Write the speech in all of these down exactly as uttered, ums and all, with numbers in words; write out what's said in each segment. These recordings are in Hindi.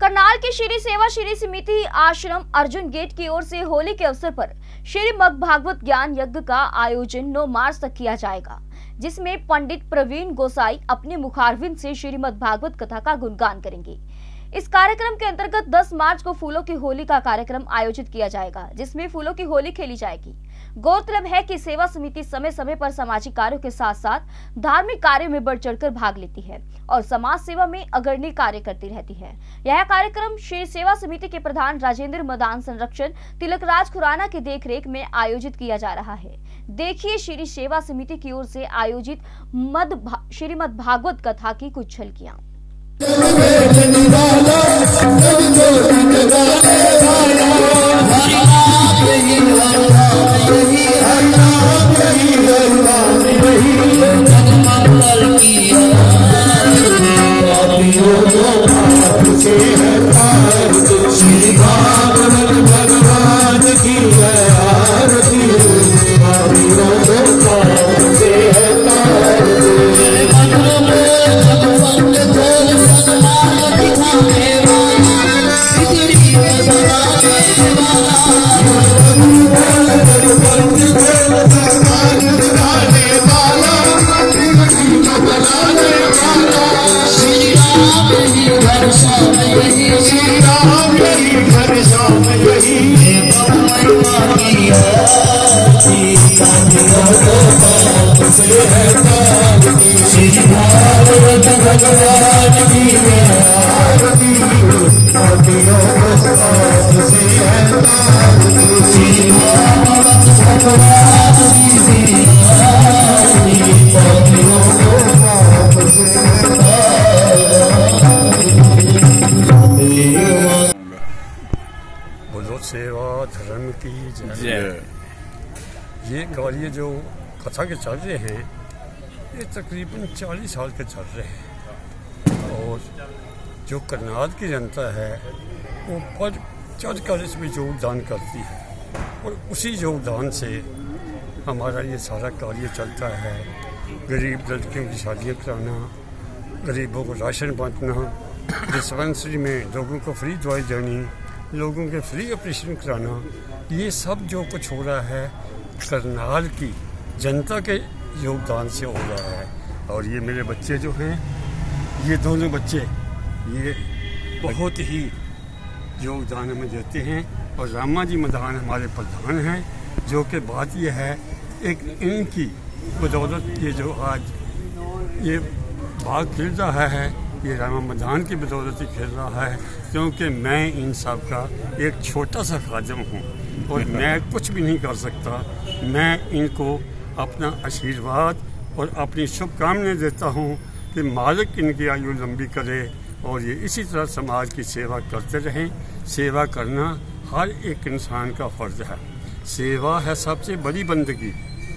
करनाल की श्री सेवा श्री समिति आश्रम अर्जुन गेट की ओर से होली के अवसर पर श्रीमद् भागवत ज्ञान यज्ञ का आयोजन नौ मार्च तक किया जाएगा, जिसमें पंडित प्रवीण गोसाई अपने मुखारविंद से श्रीमद् भागवत कथा का गुणगान करेंगे। इस कार्यक्रम के अंतर्गत दस मार्च को फूलों की होली का कार्यक्रम आयोजित किया जाएगा, जिसमें फूलों की होली खेली जाएगी। गौरतलब है कि सेवा समिति समय समय पर सामाजिक कार्यों के साथ साथ धार्मिक कार्यों में बढ़ चढ़कर भाग लेती है और समाज सेवा में अग्रणी कार्य करती रहती है। यह कार्यक्रम श्री सेवा समिति के प्रधान राजेंद्र मदान संरक्षण तिलक राज खुराना की देखरेख में आयोजित किया जा रहा है। देखिए श्री सेवा समिति की ओर से आयोजित मद श्रीमद् भागवत कथा की कुछ झलकियां। बोलो सेवा धर्म की जय। ये कार्य जो कथा के चल रहे हैं ये तकरीबन चालीस साल के चल रहे हैं और जो करनाल की जनता है वो पर चढ़ कर इसमें योगदान करती है और उसी योगदान से हमारा ये सारा कार्य चलता है। गरीब लड़कियों की शादियाँ कराना, गरीबों को राशन बांटना, डिस्पेंसरी में लोगों को फ्री दवाई देनी, लोगों के फ्री ऑपरेशन कराना, ये सब जो कुछ हो रहा है करनाल की जनता के योगदान से हो रहा है। और ये मेरे बच्चे जो हैं, ये दोनों बच्चे ये बहुत ही योगदान हमें देते हैं और रामा जी मदान हमारे प्रधान हैं, जो कि बात ये है एक इनकी बदौलत ये जो आज ये भाग खेल रहा है ये रामा मदान की बदौलत ही खेल रहा है, क्योंकि मैं इन सब का एक छोटा सा खादिम हूँ और मैं कुछ भी नहीं कर सकता। मैं इनको अपना आशीर्वाद और अपनी शुभकामनाएं देता हूँ कि मालिक इनकी आयु लंबी करे और ये इसी तरह समाज की सेवा करते रहें। सेवा करना हर एक इंसान का फ़र्ज है। सेवा है सबसे बड़ी बंदगी,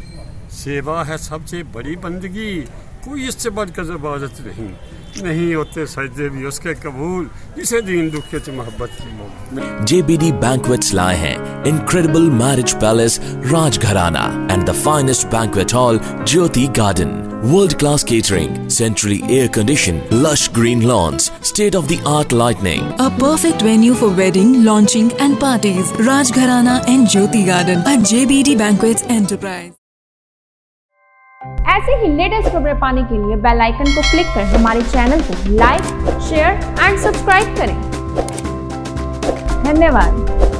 सेवा है सबसे बड़ी बंदगी, कोई इससे बढ़कर इबादत नहीं नहीं होते सजदे भी उसके कबूल, जिसे दीन दुख के मोहब्बत की। J B D Banquets लाए हैं incredible marriage palace Rajgharana and the finest banquet hall Jyoti Garden, world class catering, centrally air conditioned, lush green lawns, state of the art lighting, a perfect venue for wedding, launching and parties. Rajgharana and Jyoti Garden at J B D Banquets Enterprise। ऐसे ही लेटेस्ट खबरें पाने के लिए बेल आइकन को क्लिक कर हमारे चैनल को लाइक, शेयर एंड सब्सक्राइब करें। धन्यवाद।